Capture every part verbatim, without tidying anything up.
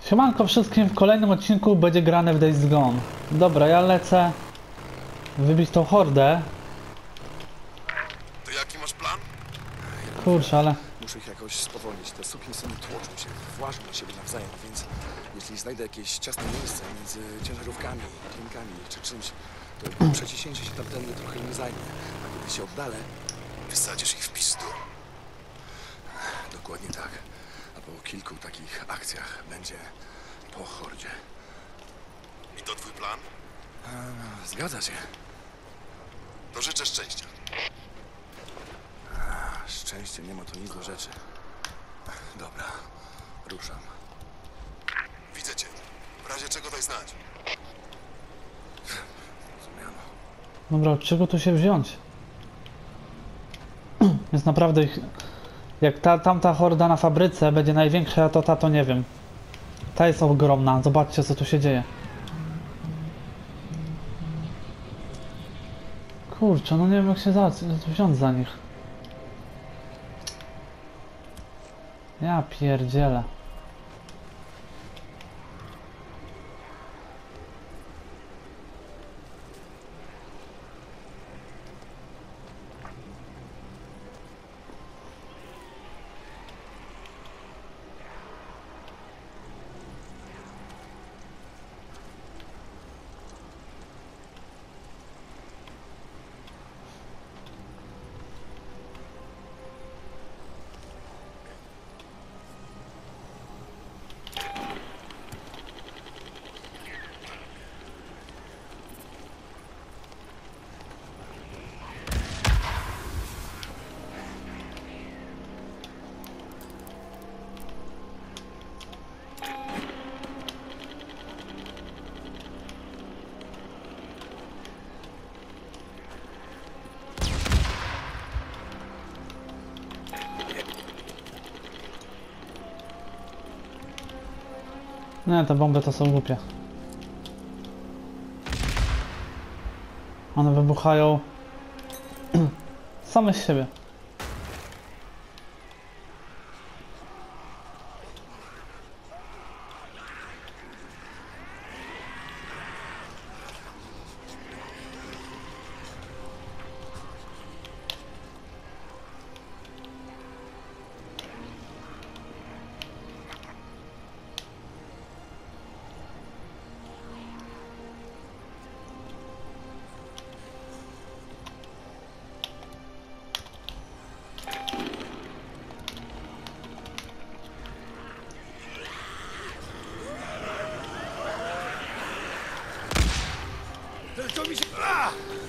Siemanko wszystkim, w kolejnym odcinku będzie grane w Days Gone. Dobra, ja lecę wybić tą hordę. To jaki masz plan? Kurczę, ale... Muszę ich jakoś spowolnić. Te sukinsyny tłoczą się, włażą na siebie nawzajem, więc jeśli znajdę jakieś ciasne miejsce między ciężarówkami, klinkami czy czymś, to przeciśnięcie się tamtędy trochę mi zajmie. A kiedy się oddalę, Wysadzisz ich w pizdu. dokładnie tak. A po kilku takich akcjach będzie po hordzie. I to twój plan? A, zgadza się. To życzę szczęścia. A, szczęście nie ma tu nic do rzeczy. Dobra, ruszam. Widzę cię. W razie czego daj znać. Zmiano. Dobra, od czego tu się wziąć? Jest naprawdę ich... Jak ta, tamta horda na fabryce będzie największa, to ta to nie wiem. Ta jest ogromna, zobaczcie co tu się dzieje. Kurczę, no nie wiem jak się za, wziąć za nich. Ja pierdzielę. Nie, te bomby to są głupie. One wybuchają same z siebie. Tylko mi się... A!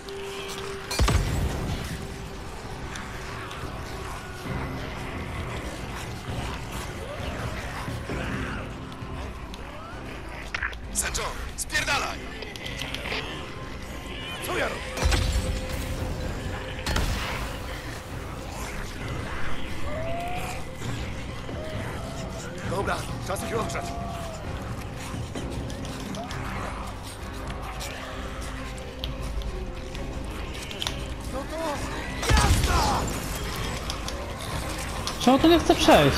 Sancho, spierdalaj! Co ja robię? Dobra, czas ich ogrzać. No to... Jazda! Czemu tu nie chce przejść?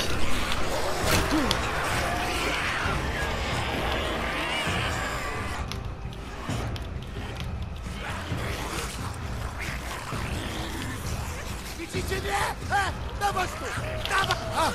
Widzicie mnie? E, dawaj tu! Dawaj! A!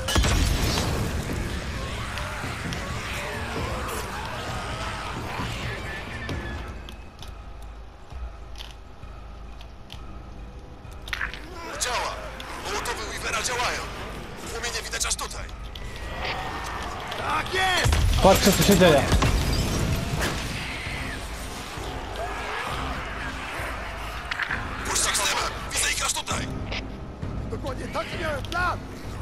Działa! Mołotowy Weavera działają. Płomienie widać aż tutaj. Tak jest! Patrzcie co się dzieje. Puszczak z dymem! Widzę ich aż tutaj! Dokładnie taki miałem plan!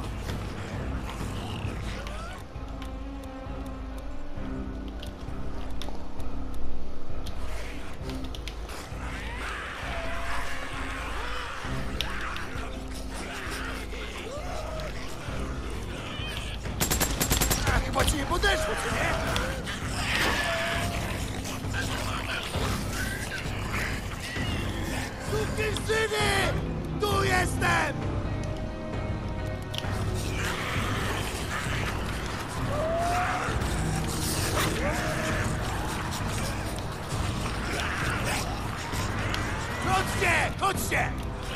A, chyba ci nie podeszło, co nie? Sukinsyny! Tu jestem! Chodźcie!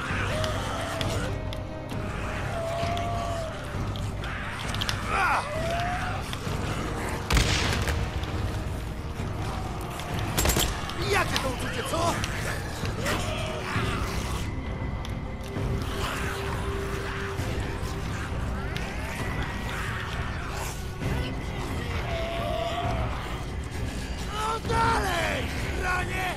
Ah! Jakie to uczucie, co? No dalej, ranie!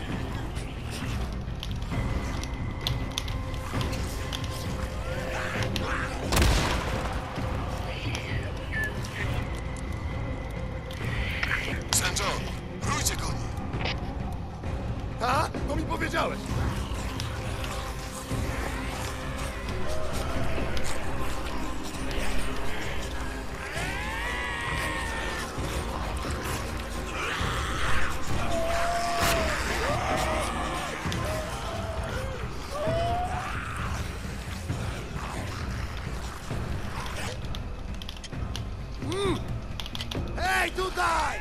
Saint John, rójcie koni! A? No mi powiedziałeś! Mm. Hej, tutaj!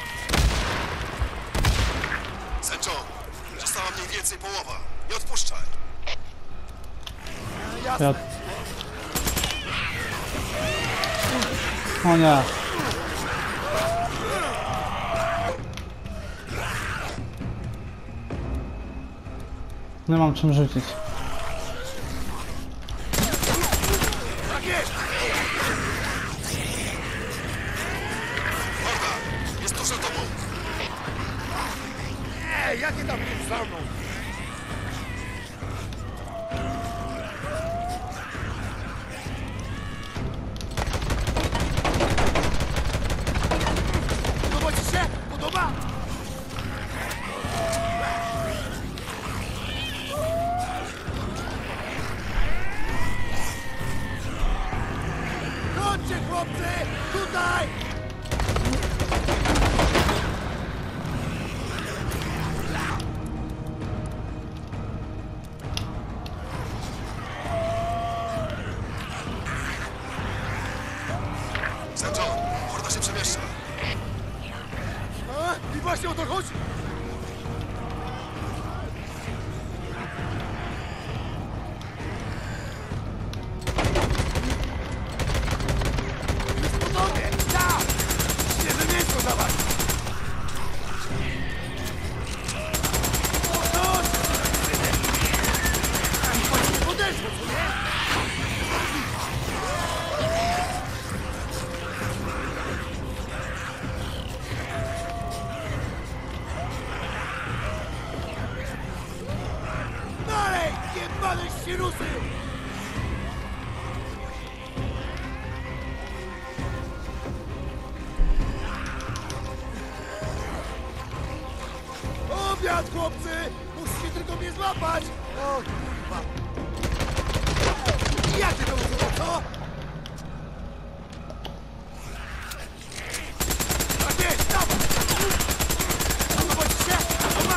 Saint John, została mniej więcej połowa. Nie odpuszczaj. Jasne. Ja... O nie. Nie mam czym rzucić. Tak jest! Horda, jest tuż za tobą. Ej, jakie tam tu za mną? Podoba ci się? Podoba? Chodźcie, chłopcy! Tutaj! Saint John, horda się przemieszcza. A? I właśnie o to chodzi! Jest po tobie! Tak! Świeże mięsko dawać! O, chodź! Chodź, podeszło, co nie? Dalej! Jebane świrusy! Obiad, chłopcy! Musicie tylko mnie złapać! O, kurwa! Jakie to uczucie, co? Tak jest, dawaj! Podoba ci się? Dobra!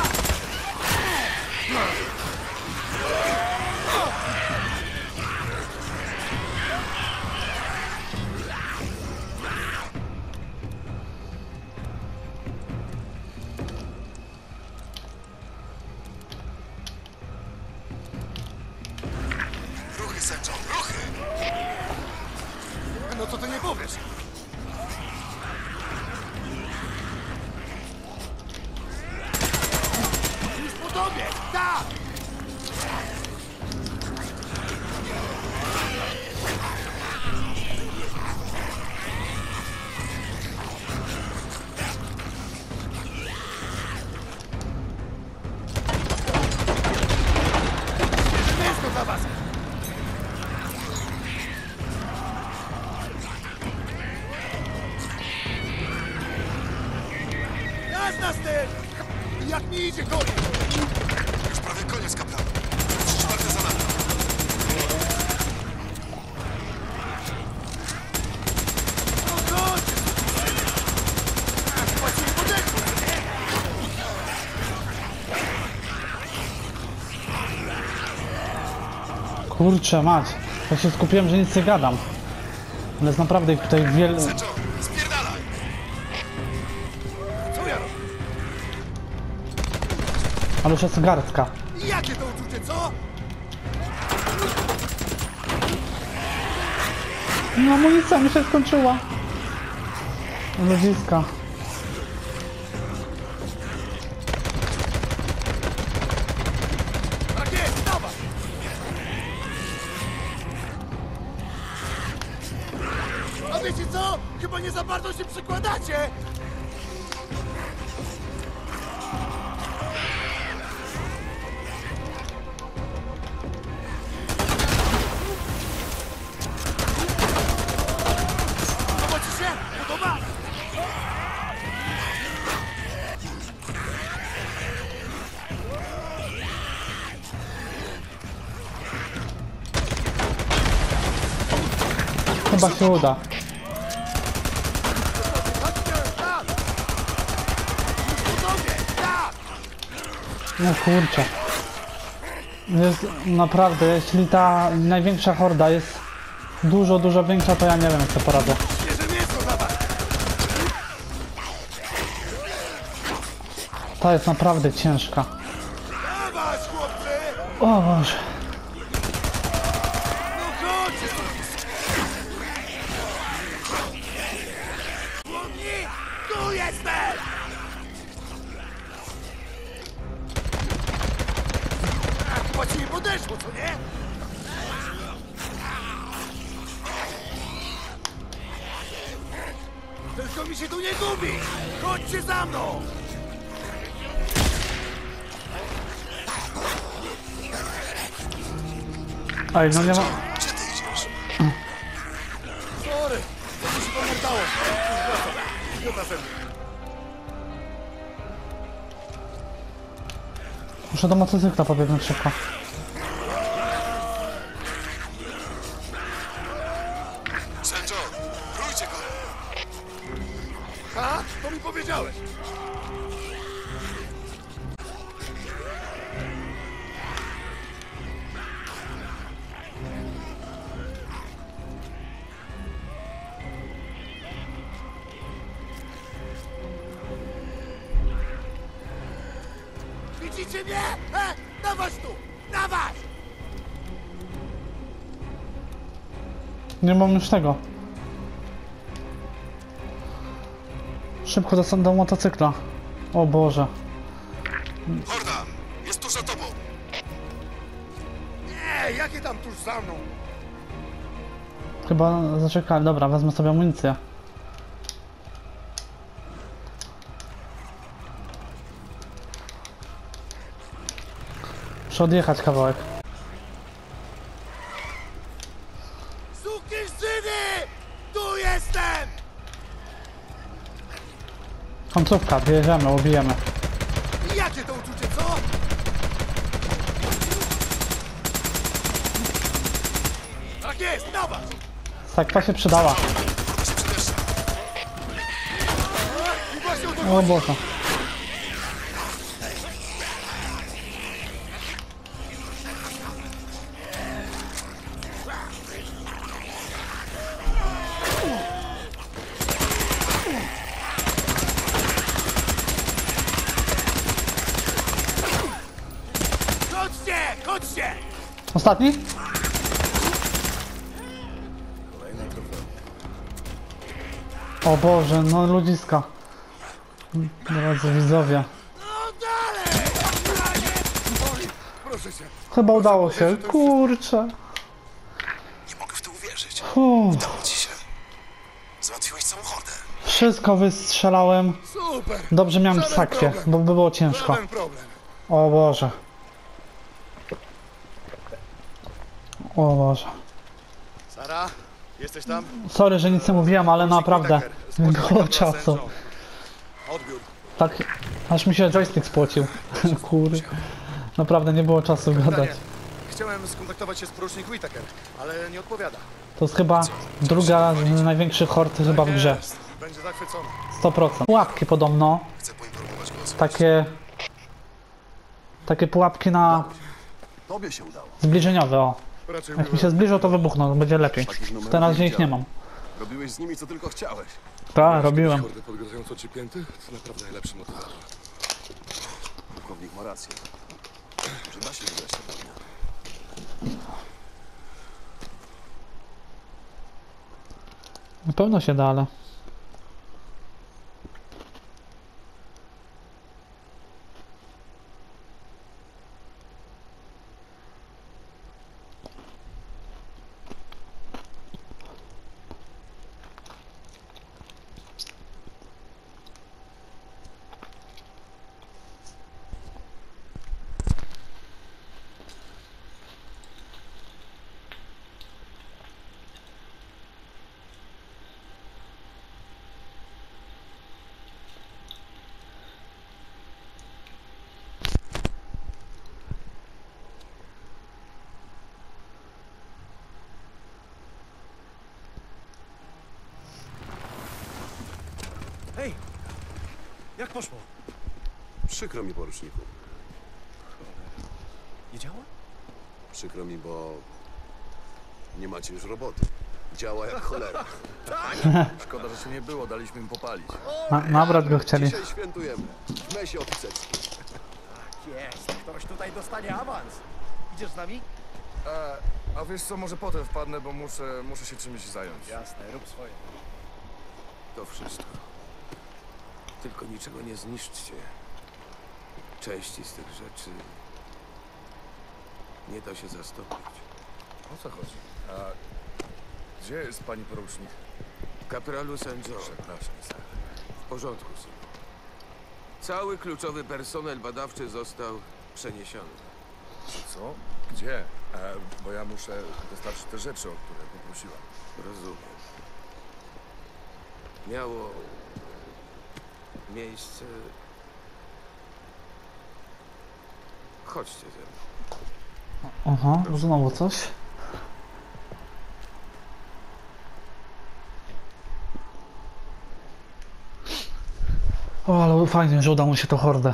Ruchy, Saint John, ruchy! No co ty nie powiesz? Już po tobie! Tak! Mięsko dla was! Jasna z tym! Jak mi idzie, koniec! Już prawie koniec, kapitan. Trzy czwarte za nami. No chodź! Chyba ci nie podeszło, nie? Kurczę mać. Ja się skupiłem, że nic nie gadam. Ale jest naprawdę ich tutaj wiele... Saint John, spierdalaj! Co ja robię? Ale już jest garstka. Jakie to uczucie, co? No amunicja mi się skończyła. Ludziska. Tak jest, dawaj! A wiecie co? Chyba nie za bardzo się przykładacie! Podoba ci się? Podoba? Chyba się uda. Tak! Już po tobie! Tak! No kurczę. Jest naprawdę, jeśli ta największa horda jest dużo, dużo większa, to ja nie wiem jak to poradzę. Świeże mięso, dawaj! Ta jest naprawdę ciężka. Dawaj, chłopcy! O Boże. No chodźcie! Chłopni! Tu jestem! A, chyba ci nie podeszło, co nie? Tylko mi się tu nie gubi! Chodźcie za mną! Ej, no nie ma... Gdzie ty idziesz? Sorry! To mi się pomętało! Idiota ze mnie. Muszę do motocykla pobiegnąć szybko. Sędzio, prójcie go! A? To mi powiedziałeś! Widzicie mnie? E? Dawać tu! Dawać! Nie mam już tego. Szybko do, do motocykla. O Boże. Horda, jest tuż za tobą! Nie, jakie tam tuż za mną? Chyba zaczekali. Dobra, wezmę sobie amunicję. Muszę odjechać kawałek. Sukinszyny! Tu jestem! Końcówka, bierzemy, ubijemy. Jakie to uczucie, co? Tak jest, dawać! Tak, ta się przydała. Horda się przedeszcza! I właśnie o to O Boże. Chodźcie, chodźcie! Ostatni? Kolejna trofeum. O Boże, no ludziska. Drodzy widzowie. No dalej! Panie! Oj, proszę cię. Chyba udało się. Kurczę. Nie mogę w to uwierzyć. Uff. Udało ci się. Załatwiłeś całą hordę. Wszystko wystrzelałem. Super! Dobrze miałem Żaden sakwie, problem. bo by było ciężko. Żaden problem. O Boże. O Boże. Sara, jesteś tam? Sorry, że nic nie mówiłem, ale naprawdę nie było czasu. Odbiór. Tak, aż mi się joystick spłocił. Kury. Naprawdę nie było czasu gadać. Danie, chciałem skontaktować się z porucznik Whittaker, ale nie odpowiada. To jest chyba druga z największych hord chyba w grze. Jest. Będzie zachwycony. sto procent. Pułapki podobno. Chcę poinformować go o swoim Takie... Takie pułapki na Tobie się udało. zbliżeniowe, o. Raczej Jak mi się zbliżą, to wybuchną, będzie lepiej. W razie ich nie mam. Robiłeś z nimi co tylko chciałeś. Tak, robiłem. Hordę podgradzającą ci pięty? To naprawdę najlepszy motywator. Pułkownik ma rację. Że da się wygrać tę wojnę. Na pewno się da, ale... Hej! Jak poszło? Przykro mi, poruczniku. Nie działa? Przykro mi, bo nie macie już roboty. Działa jak cholera. Szkoda, że się nie było, daliśmy im popalić. Na, nabrać go chcieli. Dzisiaj świętujemy. W mesie oficerskim. Tak jest. Ktoś tutaj dostanie awans. Idziesz z nami? E, a wiesz co, może potem wpadnę, bo muszę, muszę się czymś zająć. Jasne, rób swoje. To wszystko. Tylko niczego nie zniszczcie. Części z tych rzeczy nie da się zastąpić. O co chodzi? A gdzie jest pani porucznik? Kapralu Saint John. Przepraszam, ser. W porządku, synu. Cały kluczowy personel badawczy został przeniesiony. Co? Gdzie? E, bo ja muszę dostarczyć te rzeczy, o które poprosiłam. Rozumiem. Miało miejsce... Chodźcie ze mną. Aha, znowu coś. O, ale fajnie, że udało mi się to hordę.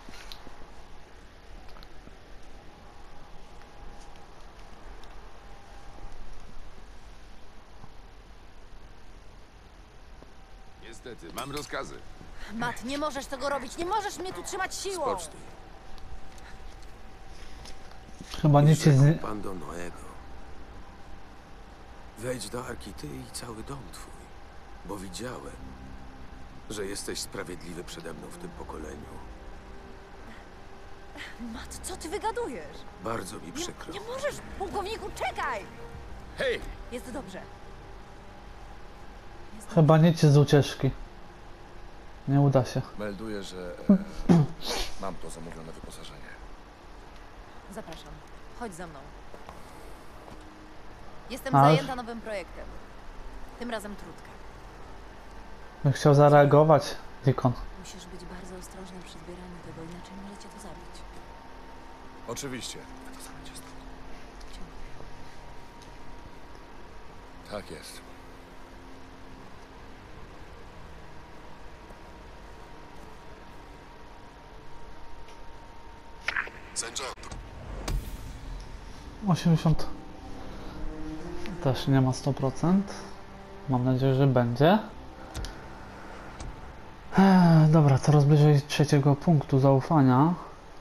Niestety, mam rozkazy. Matt, nie możesz tego robić, nie możesz mnie tu trzymać siłą! Spocznij. Chyba nic się z... Rzekł Pan do Noego. Wejdź do Arki, ty i cały dom twój, bo widziałem, że jesteś sprawiedliwy przede mną w tym pokoleniu. Matt, co ty wygadujesz? Bardzo mi Nie, przykro. nie możesz, pułkowniku, czekaj! Hej! Jest dobrze. Jest Chyba nic z ucieczki. Nie uda się. Melduję, że e, mam to zamówione wyposażenie. Zapraszam. Chodź za mną. Jestem Aż. zajęta nowym projektem. Tym razem trudkę. Bym chciał zareagować, Deacon. Musisz być bardzo ostrożny przy zbieraniu tego, inaczej może cię to zabić. Oczywiście. To samo cię stąd. Tak jest. Saint John, osiemdziesiąt. Też nie ma sto procent. Mam nadzieję, że będzie. Eee, dobra, coraz bliżej trzeciego punktu zaufania.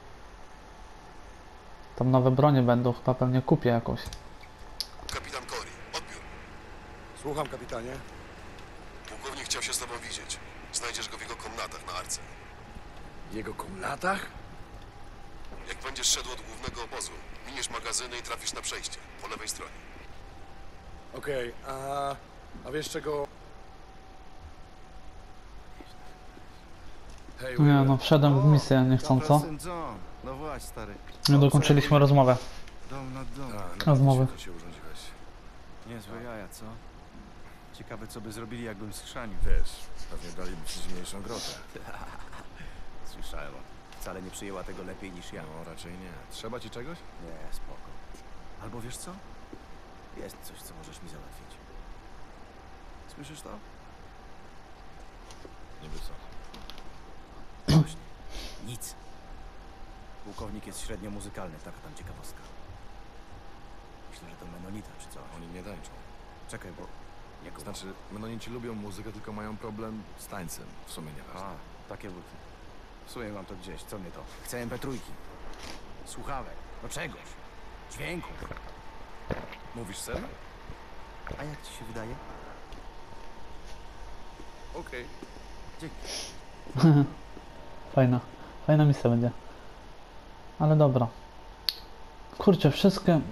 Tam nowe bronie będą, chyba pewnie kupię jakąś. kapitan Cory, odbiór. Słucham, kapitanie. Pułkownik chciał się z tobą widzieć. Znajdziesz go w jego komnatach na Arce. W jego komnatach? Jak będziesz szedł od głównego obozu, miniesz magazyny i trafisz na przejście, po lewej stronie. Okej, a, a wiesz czego... Hej, Nie Will. no, wszedłem w misję niechcąco. Saint John. No właśnie, stary. Nie dokończyliśmy rozmowę. Dom nad dom. A, Rozmowy. To się urządziłeś. Niezłe jaja, co? Ciekawe, co by zrobili, jakbym schrzanił. Wiesz, pewnie daliby ci zimniejszą grotę. Słyszałem. Wcale nie przyjęła tego lepiej niż ja. No, raczej nie. Trzeba ci czegoś? Nie, spoko. Albo wiesz co? Jest coś, co możesz mi załatwić. Słyszysz to? Niby co. Właśnie. Nic. Pułkownik jest średnio muzykalny, taka tam ciekawostka. Myślę, że to Menonita czy coś. Oni nie tańczą. Czekaj, bo... Nie go... Znaczy, menonici lubią muzykę, tylko mają problem z tańcem. W sumie nieważne. A, takie buty. W sumie mam to gdzieś, co mnie to? Chcę em pe trzy. Słuchawek. No czegoś. Dźwięku. Mówisz serio? A jak ci się wydaje? Okej. Fajna. Fajna misja będzie. Ale dobra. Kurczę, wszystkie...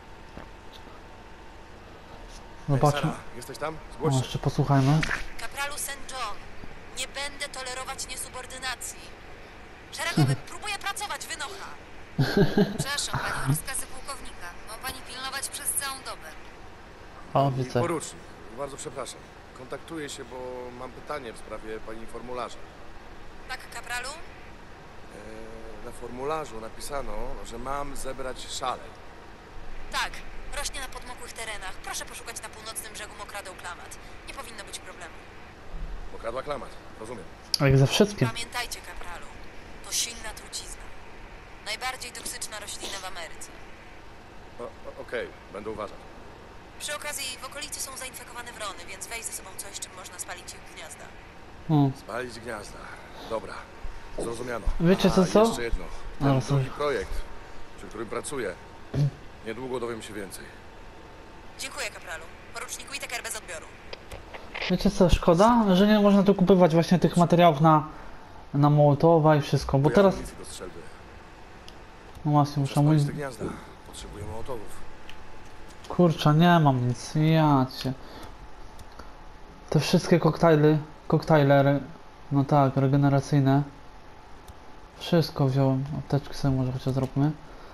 Zobaczmy. Sara, jesteś tam? No, Zgłoś się. jeszcze posłuchajmy. Kapralu Saint John, nie będę tolerować niesubordynacji. Szeregowy, próbuję pracować, wynocha. Przepraszam, pani rozkazy pułkownika. Ma pani pilnować przez całą dobę. O, Pani oficer. Porucznik, bardzo przepraszam. Kontaktuję się, bo mam pytanie w sprawie pani formularza. Tak, kapralu? E, na formularzu napisano, że mam zebrać szalę. Tak, rośnie na podmokłych terenach. Proszę poszukać na północnym brzegu mokradeł klamat. Nie powinno być problemu. Pokradła klamat, rozumiem. Jak ze wszystkim. Pamiętajcie, kapralu, to silna trucizna. Najbardziej toksyczna roślina w Ameryce. O, o, Okej, będę uważać. Przy okazji w okolicy są zainfekowane wrony, więc weź ze sobą coś, czym można spalić ich gniazda. Hmm. Spalić gniazda. Dobra, zrozumiano. Wiecie co, A, co? jeszcze jedno. A, Ten sorry. drugi projekt, przy którym pracuję, niedługo dowiem się więcej. Dziękuję, kapralu. Poruczniku Iteker bez odbioru. Wiecie co, szkoda, że nie można tu kupować właśnie tych materiałów na, na Mołotowa i wszystko, bo Bo teraz... amunicji do strzelby. No właśnie, Muszę muszę mój... spalić te gniazda. Potrzebuję mołotowów. Kurczę, nie mam nic, ja cię. Te wszystkie koktajly, koktajlery, no tak, regeneracyjne. Wszystko wziąłem, apteczki sobie może chociaż zróbmy.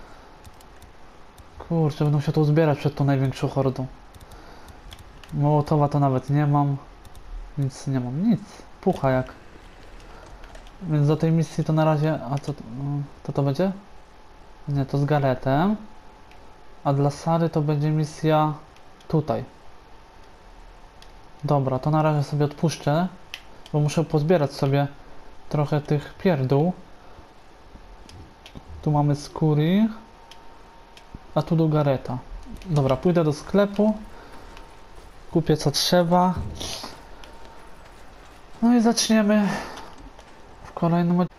Kurczę, będę musiał to uzbierać przed tą największą hordą. Mołotowa to nawet nie mam. Nic nie mam, nic. Pucha jak. Więc do tej misji to na razie... A co to, to, to będzie? Nie, to z Garetem. A dla Sary to będzie misja tutaj. Dobra, to na razie sobie odpuszczę, bo muszę pozbierać sobie trochę tych pierdół. Tu mamy skóry, a tu do Gareta. Dobra, pójdę do sklepu, kupię co trzeba. No i zaczniemy w kolejnym odcinku.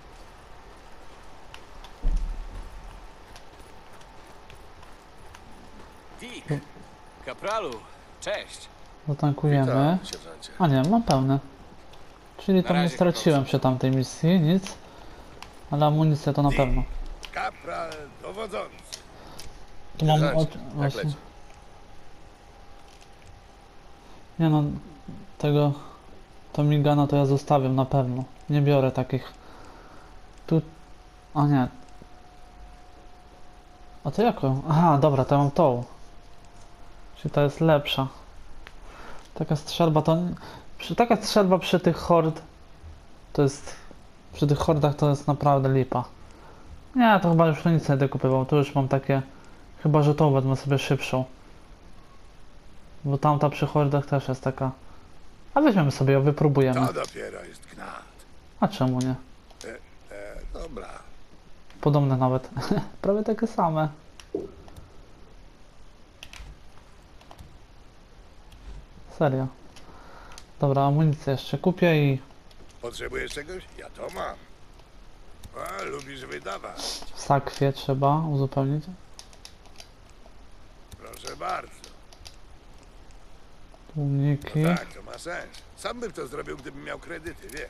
Dick, kapralu, cześć. Zatankujemy. Witam, sierżancie. A nie, mam pełne. Czyli Na tam nie razie, straciłem proszę. przy tamtej misji, nic. Ale amunicję to na pewno. Kapral dowodzący. Tu mam Sierżancie, od... jak właśnie. leci? Nie no, tego... To migana to ja zostawiam na pewno. Nie biorę takich. Tu... A nie. A to jako? Aha, dobra, to ja mam tą. Czyli ta jest lepsza. Taka strzelba to... Przy, taka strzelba przy tych hord... To jest... Przy tych hordach to jest naprawdę lipa. Nie, to chyba już nic nie będę kupywał. Tu już mam takie... Chyba, że tą wezmę sobie szybszą. Bo tamta przy hordach też jest taka... A weźmiemy sobie ją, wypróbujemy. To dopiero jest gnat. A czemu nie? E, dobra. Podobne nawet. Prawie takie same. Serio. Dobra, amunicję jeszcze kupię i Potrzebujesz czegoś? Ja to mam. A, lubisz wydawać. w sakwie trzeba uzupełnić. Proszę bardzo. Tłumniki. No tak, to ma sens. Sam bym to zrobił, gdybym miał kredyty, wiesz.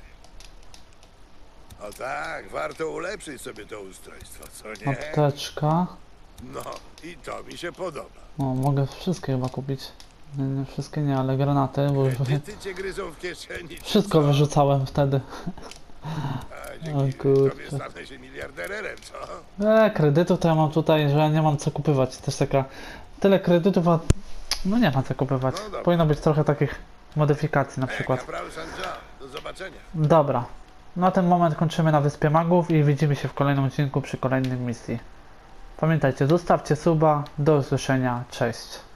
O tak, warto ulepszyć sobie to ustrojstwo, co nie? Apteczka. No, i to mi się podoba. O, mogę wszystkie chyba kupić. Nie, nie wszystkie nie, ale granaty, bo już Kredyty cię gryzą w kieszeni. czy wszystko co? wyrzucałem wtedy. A, dzięki O kurczę. tobie stanę się miliarderem, co? E, kredytów to ja mam tutaj, że ja nie mam co kupywać. Też taka... Tyle kredytów, a... No nie ma co kupywać. No dobra. Powinno być trochę takich modyfikacji na Ej, przykład. kapral Saint John, do zobaczenia. Dobra. Na ten moment kończymy na Wyspie Magów i widzimy się w kolejnym odcinku przy kolejnej misji. Pamiętajcie, zostawcie suba. Do usłyszenia. Cześć.